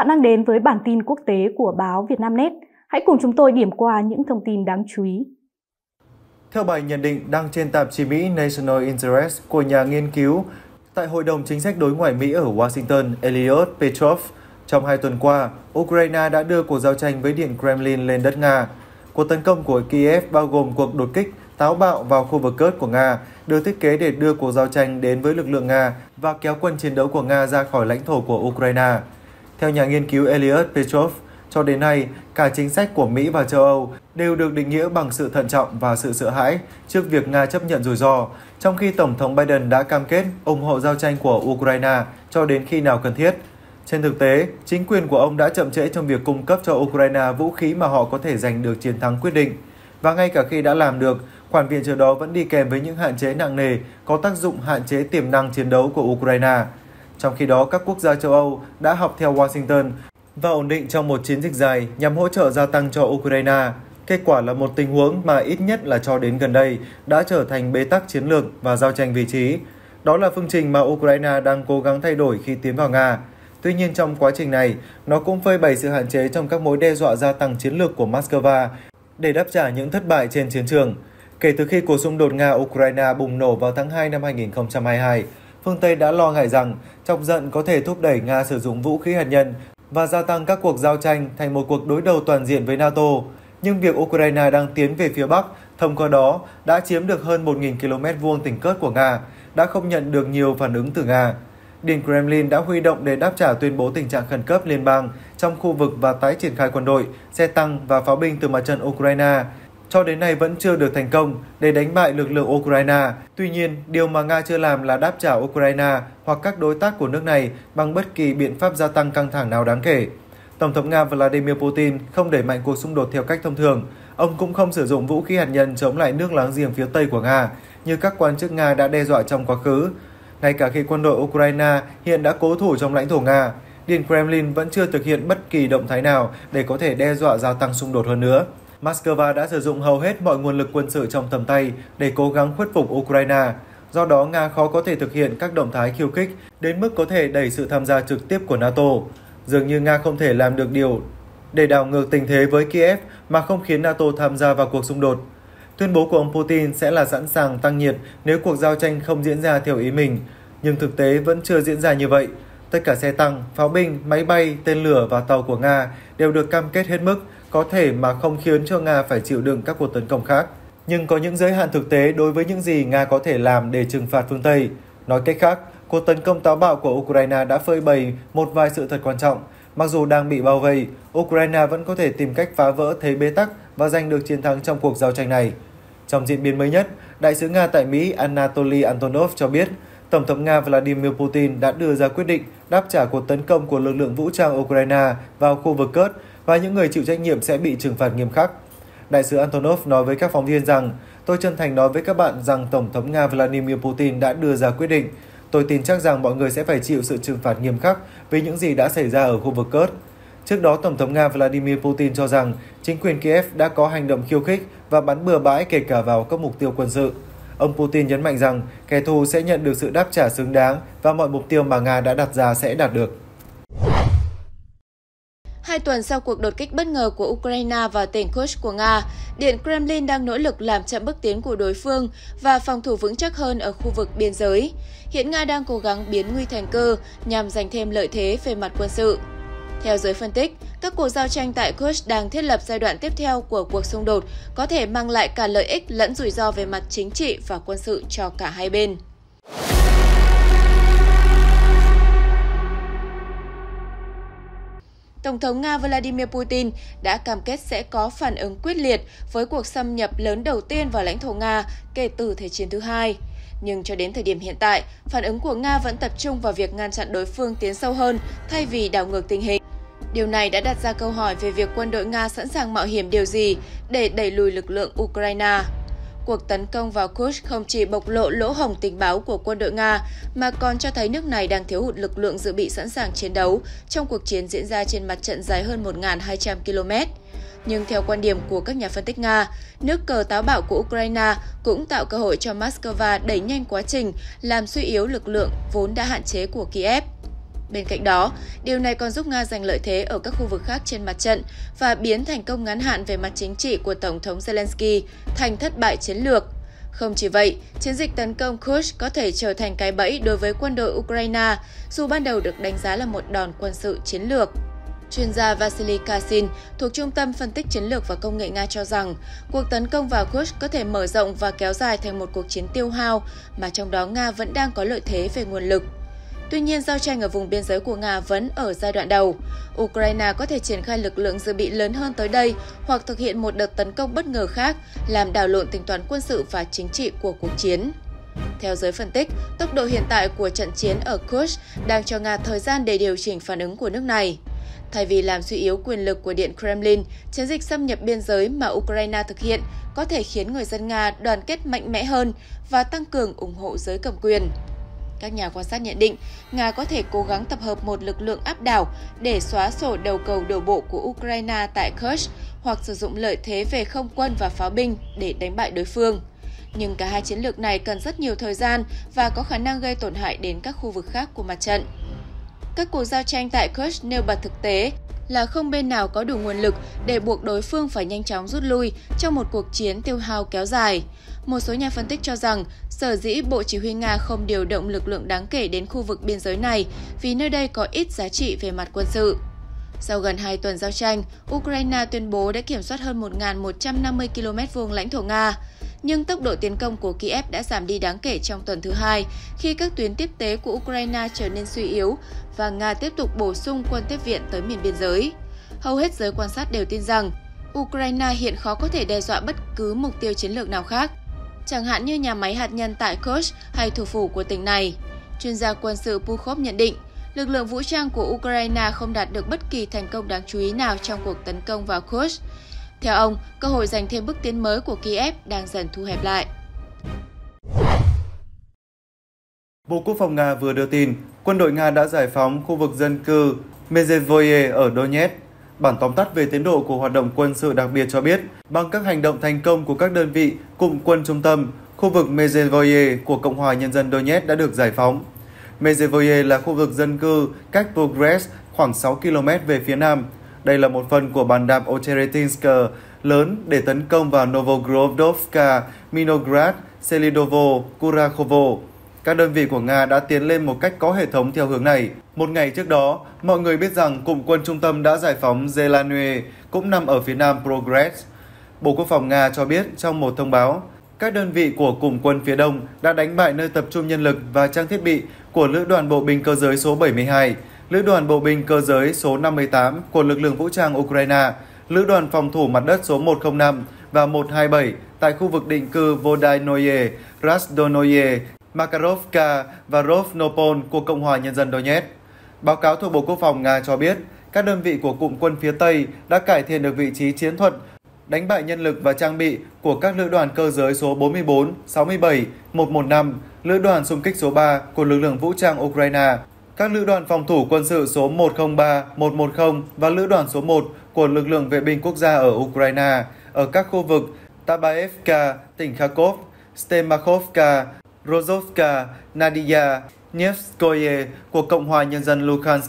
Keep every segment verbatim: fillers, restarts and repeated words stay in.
bạn đang đến với bản tin quốc tế của báo Vietnamnet. Hãy cùng chúng tôi điểm qua những thông tin đáng chú ý. Theo bài nhận định đăng trên tạp chí Mỹ National Interest của nhà nghiên cứu tại Hội đồng Chính sách Đối ngoại Mỹ ở Washington, Elliot Petrov, trong hai tuần qua, Ukraine đã đưa cuộc giao tranh với Điện Kremlin lên đất Nga. Cuộc tấn công của Kiev bao gồm cuộc đột kích táo bạo vào khu vực Kursk của Nga, được thiết kế để đưa cuộc giao tranh đến với lực lượng Nga và kéo quân chiến đấu của Nga ra khỏi lãnh thổ của Ukraine. Theo nhà nghiên cứu Elliot Petrov, cho đến nay, cả chính sách của Mỹ và châu Âu đều được định nghĩa bằng sự thận trọng và sự sợ hãi trước việc Nga chấp nhận rủi ro, trong khi Tổng thống Biden đã cam kết ủng hộ giao tranh của Ukraine cho đến khi nào cần thiết. Trên thực tế, chính quyền của ông đã chậm trễ trong việc cung cấp cho Ukraine vũ khí mà họ có thể giành được chiến thắng quyết định. Và ngay cả khi đã làm được, khoản viện trợ đó vẫn đi kèm với những hạn chế nặng nề có tác dụng hạn chế tiềm năng chiến đấu của Ukraine. Trong khi đó, các quốc gia châu Âu đã học theo Washington và ổn định trong một chiến dịch dài nhằm hỗ trợ gia tăng cho Ukraine. Kết quả là một tình huống mà ít nhất là cho đến gần đây đã trở thành bế tắc chiến lược và giao tranh vị trí. Đó là phương trình mà Ukraine đang cố gắng thay đổi khi tiến vào Nga. Tuy nhiên trong quá trình này, nó cũng phơi bày sự hạn chế trong các mối đe dọa gia tăng chiến lược của Moscow để đáp trả những thất bại trên chiến trường. Kể từ khi cuộc xung đột Nga-Ukraine bùng nổ vào tháng hai năm hai nghìn không trăm hai mươi hai, phương Tây đã lo ngại rằng chọc giận có thể thúc đẩy Nga sử dụng vũ khí hạt nhân và gia tăng các cuộc giao tranh thành một cuộc đối đầu toàn diện với NATO. Nhưng việc Ukraine đang tiến về phía Bắc, thông qua đó đã chiếm được hơn một nghìn ki lô mét vuông tỉnh Kursk của Nga, đã không nhận được nhiều phản ứng từ Nga. Điện Kremlin đã huy động để đáp trả tuyên bố tình trạng khẩn cấp liên bang trong khu vực và tái triển khai quân đội, xe tăng và pháo binh từ mặt trận Ukraine. Cho đến nay vẫn chưa được thành công để đánh bại lực lượng Ukraine. Tuy nhiên, điều mà Nga chưa làm là đáp trả Ukraine hoặc các đối tác của nước này bằng bất kỳ biện pháp gia tăng căng thẳng nào đáng kể. Tổng thống Nga Vladimir Putin không đẩy mạnh cuộc xung đột theo cách thông thường. Ông cũng không sử dụng vũ khí hạt nhân chống lại nước láng giềng phía Tây của Nga, như các quan chức Nga đã đe dọa trong quá khứ. Ngay cả khi quân đội Ukraine hiện đã cố thủ trong lãnh thổ Nga, Điện Kremlin vẫn chưa thực hiện bất kỳ động thái nào để có thể đe dọa gia tăng xung đột hơn nữa. Moscow đã sử dụng hầu hết mọi nguồn lực quân sự trong tầm tay để cố gắng khuất phục Ukraine. Do đó, Nga khó có thể thực hiện các động thái khiêu khích đến mức có thể đẩy sự tham gia trực tiếp của NATO. Dường như Nga không thể làm được điều để đảo ngược tình thế với Kiev mà không khiến NATO tham gia vào cuộc xung đột. Tuyên bố của ông Putin sẽ là sẵn sàng tăng nhiệt nếu cuộc giao tranh không diễn ra theo ý mình, nhưng thực tế vẫn chưa diễn ra như vậy. Tất cả xe tăng, pháo binh, máy bay, tên lửa và tàu của Nga đều được cam kết hết mức có thể mà không khiến cho Nga phải chịu đựng các cuộc tấn công khác. Nhưng có những giới hạn thực tế đối với những gì Nga có thể làm để trừng phạt phương Tây. Nói cách khác, cuộc tấn công táo bạo của Ukraine đã phơi bày một vài sự thật quan trọng. Mặc dù đang bị bao vây, Ukraine vẫn có thể tìm cách phá vỡ thế bế tắc và giành được chiến thắng trong cuộc giao tranh này. Trong diễn biến mới nhất, Đại sứ Nga tại Mỹ Anatoly Antonov cho biết, Tổng thống Nga Vladimir Putin đã đưa ra quyết định đáp trả cuộc tấn công của lực lượng vũ trang Ukraine vào khu vực Kursk và những người chịu trách nhiệm sẽ bị trừng phạt nghiêm khắc. Đại sứ Antonov nói với các phóng viên rằng, tôi chân thành nói với các bạn rằng Tổng thống Nga Vladimir Putin đã đưa ra quyết định. Tôi tin chắc rằng mọi người sẽ phải chịu sự trừng phạt nghiêm khắc vì những gì đã xảy ra ở khu vực Kursk. Trước đó, Tổng thống Nga Vladimir Putin cho rằng chính quyền Kiev đã có hành động khiêu khích và bắn bừa bãi kể cả vào các mục tiêu quân sự. Ông Putin nhấn mạnh rằng kẻ thù sẽ nhận được sự đáp trả xứng đáng và mọi mục tiêu mà Nga đã đặt ra sẽ đạt được. Hai tuần sau cuộc đột kích bất ngờ của Ukraine vào tỉnh Kursk của Nga, Điện Kremlin đang nỗ lực làm chậm bước tiến của đối phương và phòng thủ vững chắc hơn ở khu vực biên giới. Hiện Nga đang cố gắng biến nguy thành cơ nhằm giành thêm lợi thế về mặt quân sự. Theo giới phân tích, các cuộc giao tranh tại Kursk đang thiết lập giai đoạn tiếp theo của cuộc xung đột, có thể mang lại cả lợi ích lẫn rủi ro về mặt chính trị và quân sự cho cả hai bên. Tổng thống Nga Vladimir Putin đã cam kết sẽ có phản ứng quyết liệt với cuộc xâm nhập lớn đầu tiên vào lãnh thổ Nga kể từ Thế chiến thứ hai. Nhưng cho đến thời điểm hiện tại, phản ứng của Nga vẫn tập trung vào việc ngăn chặn đối phương tiến sâu hơn thay vì đảo ngược tình hình. Điều này đã đặt ra câu hỏi về việc quân đội Nga sẵn sàng mạo hiểm điều gì để đẩy lùi lực lượng Ukraine. Cuộc tấn công vào Kursk không chỉ bộc lộ lỗ hổng tình báo của quân đội Nga, mà còn cho thấy nước này đang thiếu hụt lực lượng dự bị sẵn sàng chiến đấu trong cuộc chiến diễn ra trên mặt trận dài hơn một nghìn hai trăm ki lô mét. Nhưng theo quan điểm của các nhà phân tích Nga, nước cờ táo bạo của Ukraine cũng tạo cơ hội cho Moscow đẩy nhanh quá trình làm suy yếu lực lượng vốn đã hạn chế của Kiev. Bên cạnh đó, điều này còn giúp Nga giành lợi thế ở các khu vực khác trên mặt trận và biến thành công ngắn hạn về mặt chính trị của Tổng thống Zelensky thành thất bại chiến lược. Không chỉ vậy, chiến dịch tấn công Kursk có thể trở thành cái bẫy đối với quân đội Ukraine, dù ban đầu được đánh giá là một đòn quân sự chiến lược. Chuyên gia Vasily Kasin thuộc Trung tâm Phân tích Chiến lược và Công nghệ Nga cho rằng cuộc tấn công vào Kursk có thể mở rộng và kéo dài thành một cuộc chiến tiêu hao, mà trong đó Nga vẫn đang có lợi thế về nguồn lực. Tuy nhiên, giao tranh ở vùng biên giới của Nga vẫn ở giai đoạn đầu. Ukraine có thể triển khai lực lượng dự bị lớn hơn tới đây hoặc thực hiện một đợt tấn công bất ngờ khác, làm đảo lộn tính toán quân sự và chính trị của cuộc chiến. Theo giới phân tích, tốc độ hiện tại của trận chiến ở Kursk đang cho Nga thời gian để điều chỉnh phản ứng của nước này. Thay vì làm suy yếu quyền lực của Điện Kremlin, chiến dịch xâm nhập biên giới mà Ukraine thực hiện có thể khiến người dân Nga đoàn kết mạnh mẽ hơn và tăng cường ủng hộ giới cầm quyền. Các nhà quan sát nhận định, Nga có thể cố gắng tập hợp một lực lượng áp đảo để xóa sổ đầu cầu đổ bộ của Ukraine tại Kursk hoặc sử dụng lợi thế về không quân và pháo binh để đánh bại đối phương. Nhưng cả hai chiến lược này cần rất nhiều thời gian và có khả năng gây tổn hại đến các khu vực khác của mặt trận. Các cuộc giao tranh tại Kursk nêu bật thực tế là không bên nào có đủ nguồn lực để buộc đối phương phải nhanh chóng rút lui trong một cuộc chiến tiêu hao kéo dài. Một số nhà phân tích cho rằng, sở dĩ Bộ Chỉ huy Nga không điều động lực lượng đáng kể đến khu vực biên giới này vì nơi đây có ít giá trị về mặt quân sự. Sau gần hai tuần giao tranh, Ukraine tuyên bố đã kiểm soát hơn một nghìn một trăm năm mươi ki lô mét vuông lãnh thổ Nga. Nhưng tốc độ tiến công của Kiev đã giảm đi đáng kể trong tuần thứ hai khi các tuyến tiếp tế của Ukraine trở nên suy yếu và Nga tiếp tục bổ sung quân tiếp viện tới miền biên giới. Hầu hết giới quan sát đều tin rằng Ukraine hiện khó có thể đe dọa bất cứ mục tiêu chiến lược nào khác, chẳng hạn như nhà máy hạt nhân tại Kursk hay thủ phủ của tỉnh này. Chuyên gia quân sự Pukhov nhận định, lực lượng vũ trang của Ukraine không đạt được bất kỳ thành công đáng chú ý nào trong cuộc tấn công vào Kursk. Theo ông, cơ hội giành thêm bước tiến mới của Kiev đang dần thu hẹp lại. Bộ Quốc phòng Nga vừa đưa tin, quân đội Nga đã giải phóng khu vực dân cư Mezhevoye ở Donetsk. Bản tóm tắt về tiến độ của hoạt động quân sự đặc biệt cho biết, bằng các hành động thành công của các đơn vị cụm quân trung tâm, khu vực Mezhevoye của Cộng hòa Nhân dân Donetsk đã được giải phóng. Mezhevoye là khu vực dân cư cách Progress khoảng sáu ki lô mét về phía nam. Đây là một phần của bàn đạp Ocheretinsk lớn để tấn công vào Novogrodovka, Minograd, Selidovo, Kurakhovo. Các đơn vị của Nga đã tiến lên một cách có hệ thống theo hướng này. Một ngày trước đó, mọi người biết rằng cụm quân trung tâm đã giải phóng Zelanoe, cũng nằm ở phía nam Progress. Bộ Quốc phòng Nga cho biết trong một thông báo, các đơn vị của cụm quân phía đông đã đánh bại nơi tập trung nhân lực và trang thiết bị của Lữ đoàn Bộ binh Cơ giới số bảy mươi hai, Lữ đoàn Bộ binh Cơ giới số năm mươi tám của lực lượng vũ trang Ukraine, Lữ đoàn Phòng thủ Mặt đất số một không năm và một hai bảy tại khu vực định cư Vodanoye, Razdonoye, Makarovka và Rovnopol của Cộng hòa Nhân dân Donetsk. Báo cáo thuộc Bộ Quốc phòng Nga cho biết, các đơn vị của cụm quân phía Tây đã cải thiện được vị trí chiến thuật, đánh bại nhân lực và trang bị của các lữ đoàn cơ giới số bốn mươi bốn, sáu mươi bảy, một một năm, lữ đoàn xung kích số ba của lực lượng vũ trang Ukraine, các lữ đoàn phòng thủ quân sự số một không ba, một một không và lữ đoàn số một của lực lượng vệ binh quốc gia ở Ukraine, ở các khu vực Tabaevka, tỉnh Kharkov, Stemakhovka, Rozovka, Nadia, Nevskoye của Cộng hòa Nhân dân Luhansk,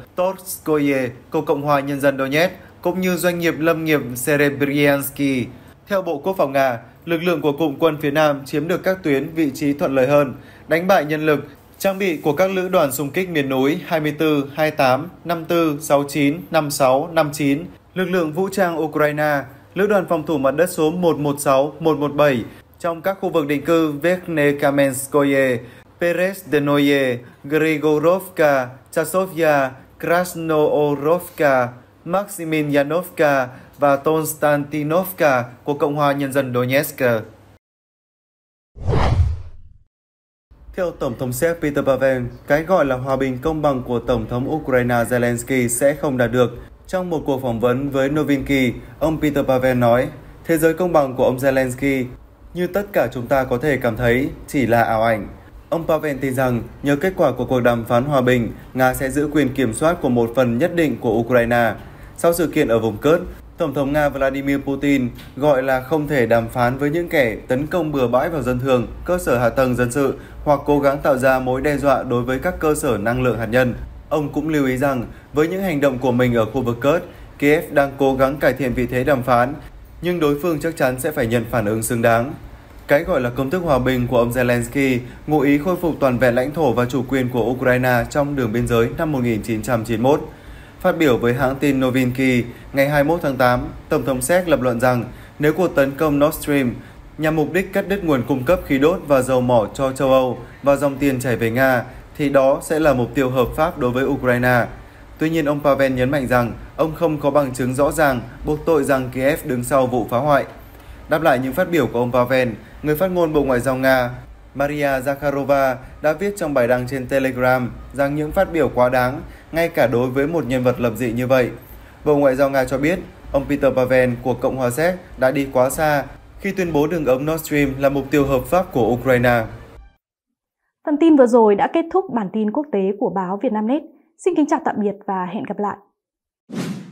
Torskoye của Cộng hòa Nhân dân Donetsk, cũng như doanh nghiệp lâm nghiệp Serebryansky. Theo Bộ Quốc phòng Nga, lực lượng của cụm quân phía Nam chiếm được các tuyến vị trí thuận lợi hơn, đánh bại nhân lực, trang bị của các lữ đoàn xung kích miền núi hai mươi tư, hai mươi tám, năm mươi tư, sáu mươi chín, năm mươi sáu, năm mươi chín, lực lượng vũ trang Ukraine, lữ đoàn phòng thủ mặt đất số một một sáu, một một bảy trong các khu vực định cư Verkhnekamenskoye, Peresdenoye, Grigorovka, Chasovya, Krasnoorovka, Maximilianovka và Konstantinovka của Cộng hòa Nhân dân Donetsk. Theo Tổng thống Séc Petr Pavel, cái gọi là hòa bình công bằng của Tổng thống Ukraine Zelensky sẽ không đạt được. Trong một cuộc phỏng vấn với Novinky, ông Petr Pavel nói, thế giới công bằng của ông Zelensky, như tất cả chúng ta có thể cảm thấy, chỉ là ảo ảnh. Ông Pavel tin rằng, nhờ kết quả của cuộc đàm phán hòa bình, Nga sẽ giữ quyền kiểm soát của một phần nhất định của Ukraine. Sau sự kiện ở vùng Kursk, Tổng thống Nga Vladimir Putin gọi là không thể đàm phán với những kẻ tấn công bừa bãi vào dân thường, cơ sở hạ tầng dân sự hoặc cố gắng tạo ra mối đe dọa đối với các cơ sở năng lượng hạt nhân. Ông cũng lưu ý rằng với những hành động của mình ở khu vực Kurd, Kiev đang cố gắng cải thiện vị thế đàm phán, nhưng đối phương chắc chắn sẽ phải nhận phản ứng xứng đáng. Cái gọi là công thức hòa bình của ông Zelensky ngụ ý khôi phục toàn vẹn lãnh thổ và chủ quyền của Ukraine trong đường biên giới năm một nghìn chín trăm chín mươi mốt. Phát biểu với hãng tin Novinky ngày hai mươi mốt tháng tám, Tổng thống Séc lập luận rằng nếu cuộc tấn công Nord Stream nhằm mục đích cắt đứt nguồn cung cấp khí đốt và dầu mỏ cho châu Âu và dòng tiền chảy về Nga, thì đó sẽ là mục tiêu hợp pháp đối với Ukraine. Tuy nhiên, ông Pavel nhấn mạnh rằng ông không có bằng chứng rõ ràng buộc tội rằng Kiev đứng sau vụ phá hoại. Đáp lại những phát biểu của ông Pavel, người phát ngôn Bộ Ngoại giao Nga Maria Zakharova đã viết trong bài đăng trên Telegram rằng những phát biểu quá đáng, ngay cả đối với một nhân vật lập dị như vậy. Bộ Ngoại giao Nga cho biết, ông Peter Pavel của Cộng hòa Séc đã đi quá xa khi tuyên bố đường ống Nord Stream là mục tiêu hợp pháp của Ukraine. Phần tin vừa rồi đã kết thúc bản tin quốc tế của báo Vietnamnet. Xin kính chào tạm biệt và hẹn gặp lại.